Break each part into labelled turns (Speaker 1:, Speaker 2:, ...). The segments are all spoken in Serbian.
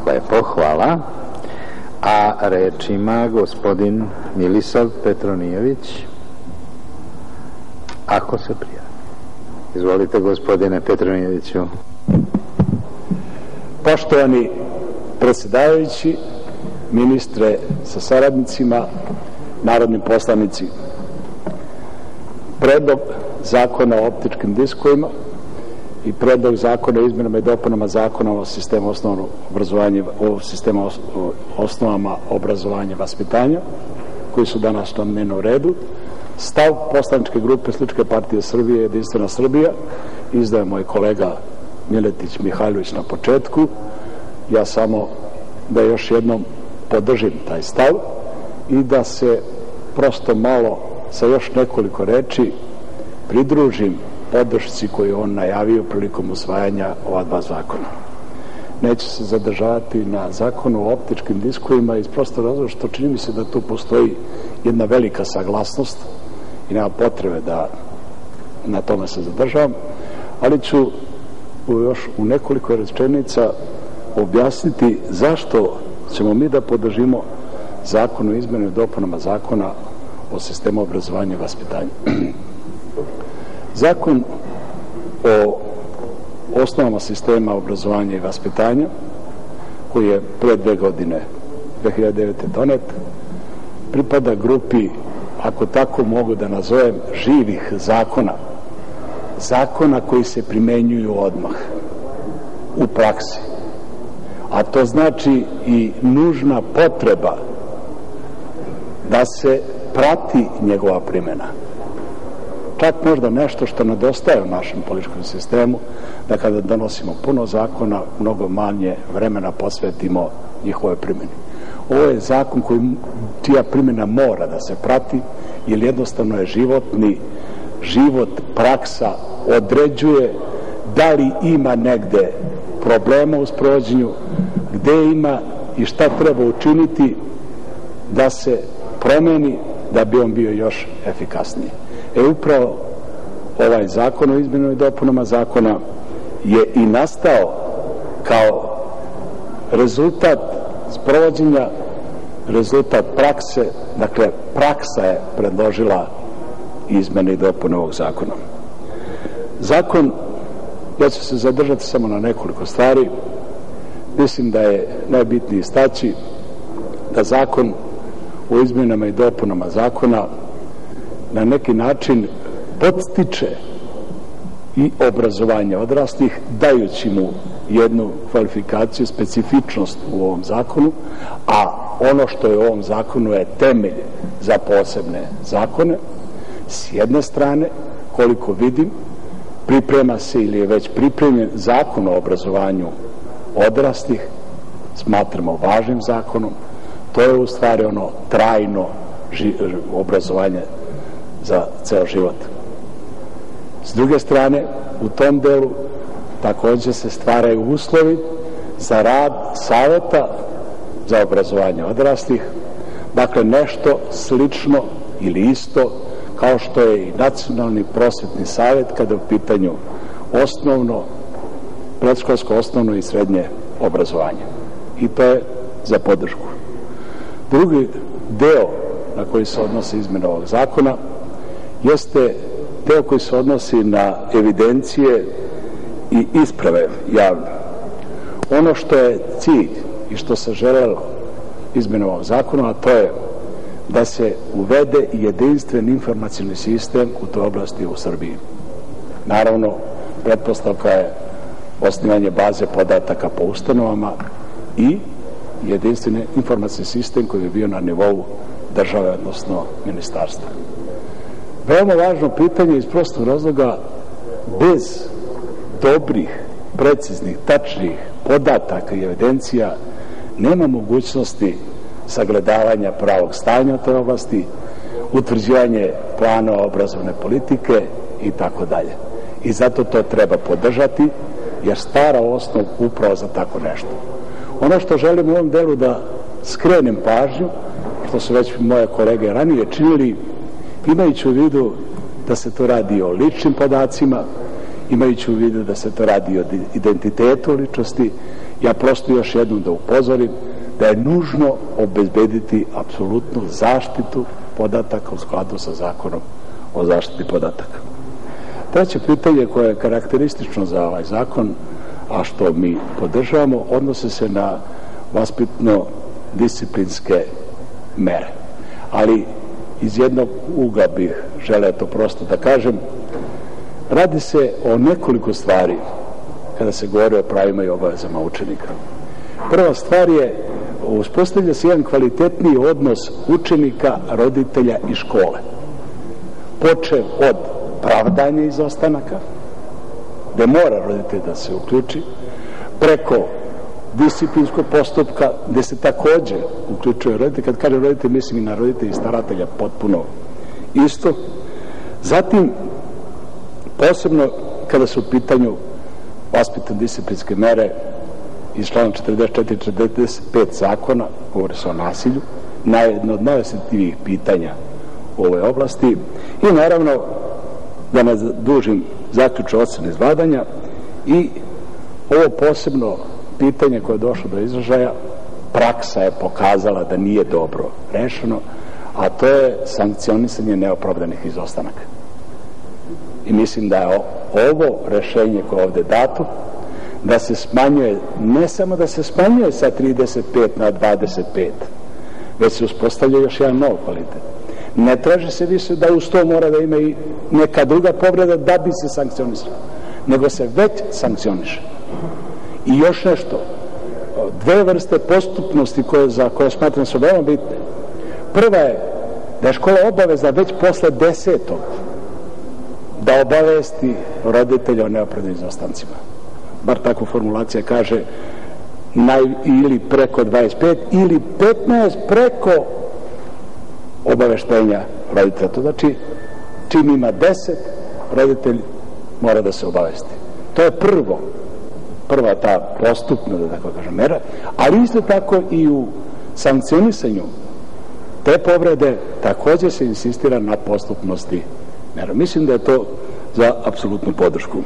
Speaker 1: lepo, hvala. A reč ima gospodin Milisav Petronijević, ako se prijavi. Izvolite, gospodine Petronijeviću.
Speaker 2: Poštovani predsjedavajući, ministre sa saradnicima, narodni poslanici, predlog zakona o optičkim diskovima i predlog zakona o izmjenama i dopunama zakona o sistemu osnovama obrazovanja i vaspitanja, koji su danas na dnevnom redu, stav poslaničke grupe Sličke partije Srbije, Jedinstvena Srbija, izdaje moj kolega Miletić Mihajlović na početku. Ja samo da još jednom podržim taj stav i da se prosto malo sa još nekoliko reči pridružim podršci koju on najavio prilikom usvajanja ova dva zakona. Neću se zadržavati na zakonu o optičkim diskovima iz prostog razloga što čini mi se da tu postoji jedna velika saglasnost i nema potrebe da na tome se zadržavam, ali ću još u nekoliko rečenica objasniti zašto ćemo mi da podržimo zakon o izmjenama i dopunama zakona o sistemu obrazovanja i vaspitanja. Zakon o osnovama sistema obrazovanja i vaspitanja, koji je pre 2 godine, 2009. donet, pripada grupi, ako tako mogu da nazovem, živih zakona, zakona koji se primenjuju odmah u praksi, a to znači i nužna potreba da se prati njegova primjena. Čak možda nešto što nedostaje u našem političkom sistemu, da kada donosimo puno zakona, mnogo manje vremena posvetimo njihove primjeni. Ovo je zakon čija primjena mora da se prati, jer jednostavno je život, praksa određuje da li ima negde problema u sprovođenju, gde ima i šta treba učiniti da se promeni da bi on bio još efikasniji. Upravo ovaj zakon o izmjenama i dopunama zakona je i nastao kao rezultat sprovođenja, rezultat prakse. Dakle, praksa je predložila izmene i dopune ovog zakona. Zakon, ja ću se zadržati samo na nekoliko stvari. Mislim da je najbitnije istaći da zakon o izmjenama i dopunama zakona na neki način podstiče i obrazovanje odraslih, dajući mu jednu kvalifikaciju, specifičnost u ovom zakonu, a ono što je u ovom zakonu je temelj za posebne zakone. S jedne strane, koliko vidim, priprema se ili je već pripremljen zakon o obrazovanju odraslih, smatramo važnim zakonom. To je u stvari ono trajno obrazovanje za ceo život. S druge strane, u tom delu takođe se stvaraju uslovi za rad saveta za obrazovanje odraslih, dakle nešto slično ili isto kao što je i Nacionalni prosvetni savet kada je u pitanju predškolsko, osnovno i srednje obrazovanje. I to je za podršku. Drugi deo na koji se odnosi izmena ovog zakona jeste deo koji se odnosi na evidencije i isprave javne. Ono što je cilj i što se želelo izmenom ovog zakona, a to je da se uvede jedinstven informacioni sistem u toj oblasti u Srbiji. Naravno, pretpostavka je osnivanje baze podataka po ustanovama i jedinstveni informacioni sistem koji bi bio na nivou države, odnosno ministarstva. Veoma važno pitanje iz prostog razloga, bez dobrih, preciznih, tačnih podataka i evidencija nema mogućnosti sagledavanja pravog stanja u toj oblasti, utvrđivanje plana obrazovne politike i tako dalje. I zato to treba podržati, jer stvara osnov upravo za tako nešto. Ono što želim u ovom delu da skrenem pažnju, što su već moje kolege ranije činili, imajući u vidu da se to radi o ličnim podacima, imajući u vidu da se to radi o identitetu ličnosti, Ja prosto još jednom da upozorim da je nužno obezbediti apsolutnu zaštitu podataka u skladu sa Zakonom o zaštiti podataka. Treće pitanje koje je karakteristično za ovaj zakon, a što mi podržavamo, odnose se na vaspitno-disciplinske mere. Ali iz jednog ugla bih želeo to prosto da kažem. Radi se o nekoliko stvari kada se govori o pravima i obavezama učenika. Prva stvar je, uspostavlja se jedan kvalitetniji odnos učenika, roditelja i škole. Počev od pravdanja izostanaka, gde mora roditelj da se uključi, preko disciplinskog postupka, gde se takođe uključuje roditelj. Kad kaže roditelj, mislim i na roditelj i staratelja potpuno isto. Zatim, posebno kada su u pitanju vaspitno-disciplinske mere iz člana 44-45 zakona, govori se o nasilju, jedno od najosjetljivijih pitanja u ovoj oblasti, i naravno, da ne dužim, zaključno ocene izvladanja, i ovo posebno pitanje koje je došlo do izražaja, praksa je pokazala da nije dobro rešeno, a to je sankcionisanje neopravdanih izostanaka. I mislim da je ovo rešenje koje je ovde dato, da se smanjuje, ne samo da se smanjuje sa 35 na 25, već se uspostavlja još jedan nov kvalitet. Ne traži se više da uz to mora da ima i neka druga povreda da bi se sankcionisala, nego se već sankcioniše. I još nešto, dve vrste postupnosti za koje smatram su veoma bitne. Prva je da je škola obavezna već posle 10. da obavesti roditelja o neopravdanim izostancima. Bar takva formulacija kaže, ili preko 25 ili 15 preko obaveštenja roditelja. To znači, čim ima 10, roditelj mora da se obavesti. To je prva ta postupna, da tako kažem, mera, ali isto tako i u sankcionisanju te povrede takođe se insistira na postupnosti mera. Mislim da je to za apsolutnu podršku.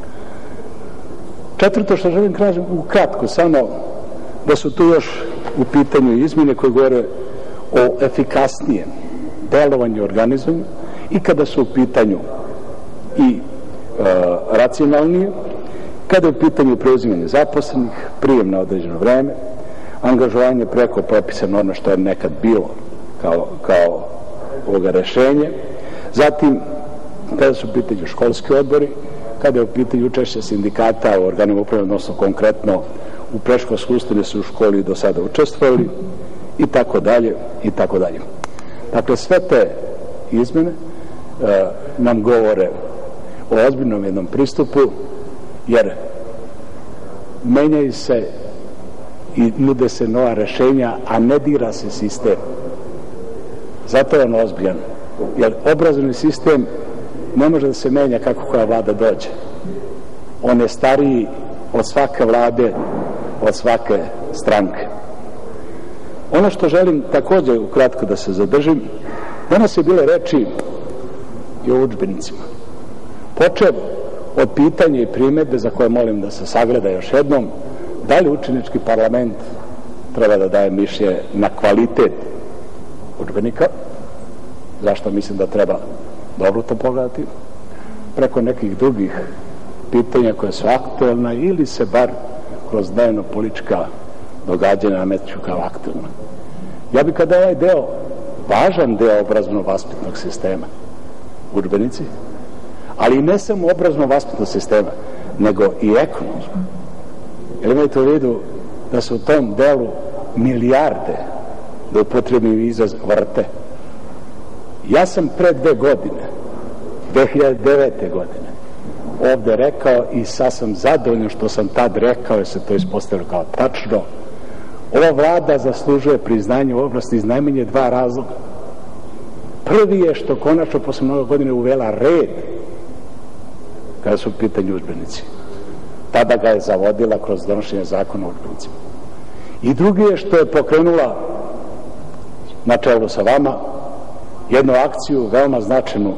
Speaker 2: Četvrto što želim kažem ukratko, samo da su tu još u pitanju izmene koje govore o efikasnijem delovanju i organizovanju, i kada su u pitanju i racionalnije, kada je u pitanju preuzimanje zaposlenih, prijem na određeno vreme, angažovanje preko propisa norme što je nekad bilo kao ovoga rešenje, zatim kada su u pitanju školski odbori, kada je u pitanju učešće sindikata u organima uprave, odnosno konkretno u predškolskoj ustanovi su u školi do sada učestvovali, i tako dalje, i tako dalje. Dakle, sve te izmene nam govore o ozbiljnom jednom pristupu, jer menjaju se i nude se nova rešenja, a ne dira se sistem. Zato je on ozbiljan, jer obrazovni sistem ne može da se menja kako koja vlada dođe. On je stariji od svake vlade, od svake stranke. Ono što želim takođe ukratko da se zadržim, danas je bile reči i o udžbenicima. Počev od pitanja i primedbe za koje molim da se sagleda još jednom, da li učenički parlament treba da daje mišljenje na kvalitet udžbenika, zašto mislim da treba dobro to pogledati, preko nekih drugih pitanja koje su aktuelna ili se bar kroz dnevno politička događanja nameću kao aktuelna. Ja bih kada je ovaj deo, važan deo obrazovno-vaspitnog sistema, udžbenici, ali ne samo obrazovno-vaspitnog sistema, nego i ekonomskog. Jer imajte u vidu da se u tom delu milijarde, da upotrebim izraz, vrte. Ja sam pre 2 godine, 2009. godine, ovde rekao, i sad sam zadovoljan što sam tad rekao, jer se to ispostavilo kao tačno, ova vlada zaslužuje priznanje u oblasti iz najmanje 2 razloga. Prvi je što konačno posle mnogo godine uvela red kada su u pitanju udžbenici. Tada ga je zavodila kroz donošenje zakona o udžbenicima. I drugi je što je pokrenula, na čelu sa vama, jednu akciju veoma značajnu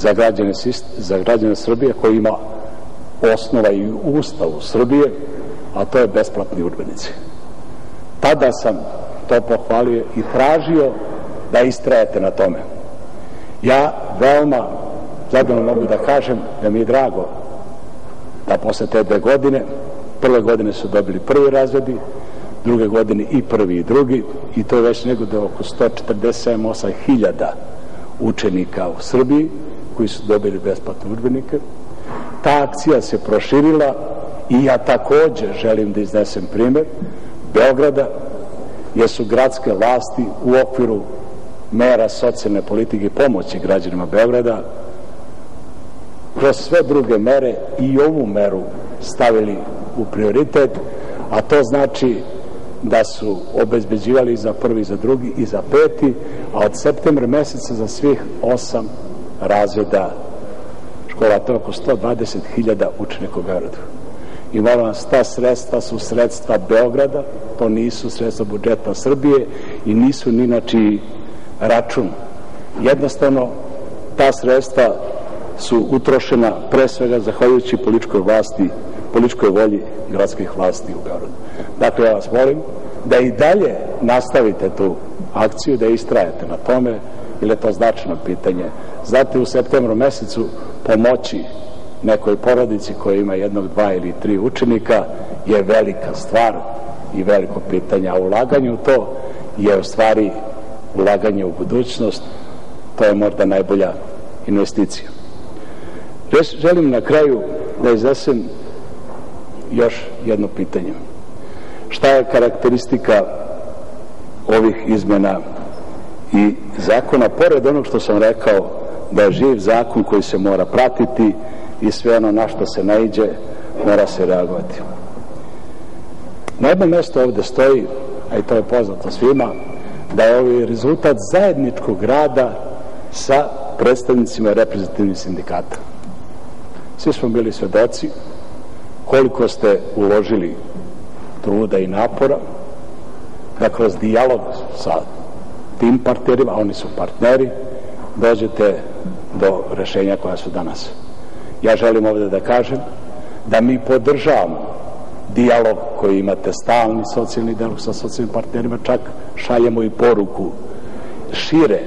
Speaker 2: za građane Srbije, koja ima osnova i u Ustavu Srbije, a to je besplatni udžbenici. Tada sam to pohvalio i tražio da istrajete na tome. Ja veoma zadovoljno mogu da kažem da mi je drago da posle te 2 godine, prve godine su dobili prvi razredi, druge godine i prvi i drugi, i to je već negde oko 147.000 hiljada učenika u Srbiji koji su dobili besplatne udžbenike. Ta akcija se proširila i ja takođe želim da iznesem primer Beograda, jer su gradske vlasti u okviru mera socijalne politike i pomoći građanima Beograda kroz sve druge mere i ovu meru stavili u prioritet, a to znači da su obezbeđivali za prvi, za drugi i za peti, a od septembra meseca za svih 8 razreda škola, to je oko 120.000 učenika u Beogradu. I molim vas, ta sredstva su sredstva Beograda, to nisu sredstva budžeta Srbije i nisu ni na čiji račun. Jednostavno, ta sredstva su utrošena pre svega zahvaljujući političkoj volji gradskih vlasti u Beogradu. Dakle, ja vas molim da i dalje nastavite tu akciju, da istrajete na tome, jer je to značajno pitanje. Znate, u septembru mesecu pomoći nekoj porodici koja ima 1, 2 ili 3 učenika je velika stvar i veliko pitanje, a ulaganje u to je u stvari ulaganje u budućnost, to je možda najbolja investicija. Želim na kraju da iznesem još jedno pitanje. Šta je karakteristika ovih izmena i zakona, pored onog što sam rekao da je živ zakon koji se mora pratiti i sve ono na što se naiđe mora se reagovati. Na jednom mjestu ovde stoji, a i to je poznato svima, da je ovo rezultat zajedničkog rada sa predstavnicima reprezentativnih sindikata. Svi smo bili svedoci koliko ste uložili truda i napora da kroz dijalog sa tim partnerima, a oni su partneri, dođete do rešenja koja su danas. Ja želim ovde da kažem da mi podržavamo dijalog koji imate, stalni socijalni dijalog sa socijalnim partnerima, čak šaljemo i poruku šire.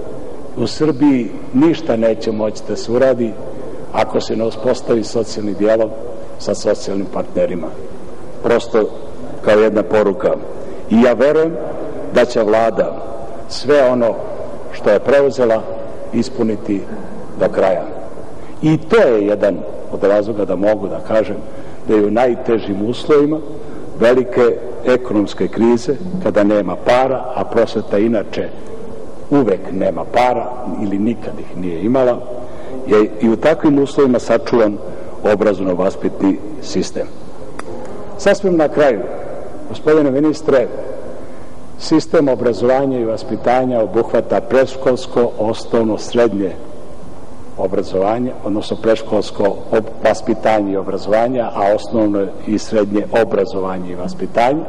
Speaker 2: U Srbiji ništa neće moći da se uradi ako se ne uspostavi socijalni dijalog sa socijalnim partnerima. Prosto kao jedna poruka. I ja verujem da će Vlada sve ono što je preuzela ispuniti do kraja. I to je jedan od razloga da mogu da kažem da je u najtežim uslovima velike ekonomske krize, kada nema para, a prosveta inače uvek nema para ili nikad ih nije imala, je i u takvim uslovima sačuvan obrazovno-vaspitni sistem. Sasvim na kraju, gospodine ministre, sistem obrazovanja i vaspitanja obuhvata predškolsko, osnovno, srednje obrazovanje, odnosno predškolsko vaspitanje i obrazovanje, a osnovno i srednje obrazovanje i vaspitanje,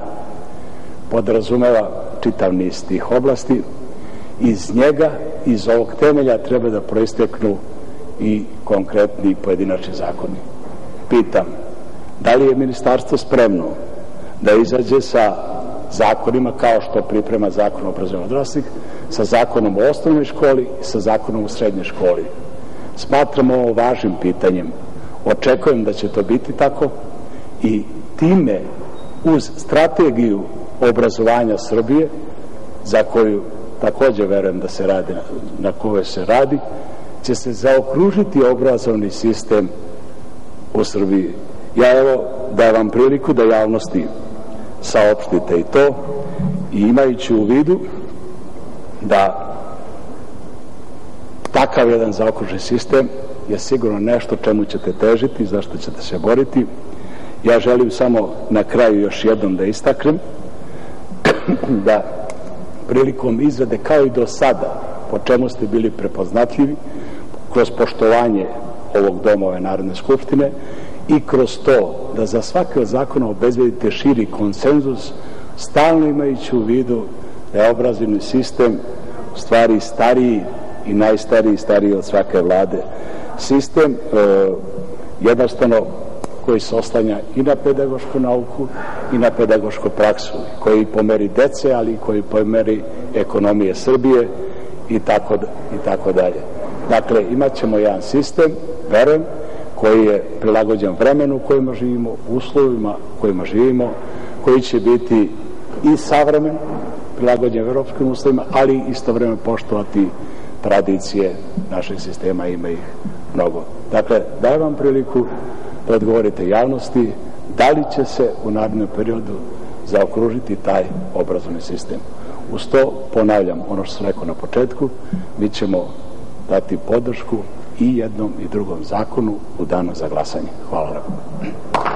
Speaker 2: podrazumeva čitav niz tih oblasti. Iz njega, iz ovog temelja treba da proisteknu i konkretni pojedinačni zakoni. Pitam, da li je ministarstvo spremno da izađe sa zakonima kao što priprema Zakon o obrazovanju odraslih, sa zakonom o osnovnoj školi i sa zakonom o srednjoj školi? Smatramo ovo važnim pitanjem. Očekujem da će to biti tako i time uz strategiju obrazovanja Srbije, za koju takođe verujem da se radi, na kojoj se radi, će se zaokružiti obrazovni sistem u Srbiji. Ja evo dajem vam priliku da javnosti saopštite i to, i imajući u vidu da takav jedan zaokružen sistem je sigurno nešto čemu ćete težiti, zašto ćete se boriti. Ja želim samo na kraju još jednom da istaknem da prilikom izrade, kao i do sada, po čemu ste bili prepoznatljivi, kroz poštovanje ovog doma, ove Narodne skupštine, i kroz to da za svaki od zakona obezbedite širi konsenzus, stalno imajući u vidu da je obrazovni sistem u stvari stariji i najstariji od svake vlade sistem. Jednostavno koji se oslanja i na pedagošku nauku i na pedagošku praksu, koji po meri dece, ali i koji po meri ekonomije Srbije i tako dalje. Dakle, imat ćemo jedan sistem, verujem, koji je prilagođen vremenu u kojima živimo, uslovima u kojima živimo, koji će biti i savremen, prilagođen evropskim uslovima, ali istovremeno poštovati tradicije našeg sistema, ima ih mnogo. Dakle, dajem vam priliku da odgovorite javnosti da li će se u narednom periodu zaokružiti taj obrazovni sistem. Uz to, ponavljam ono što sam rekao na početku, mi ćemo dati podršku i jednom i drugom zakonu u danu za glasanje. Hvala vam.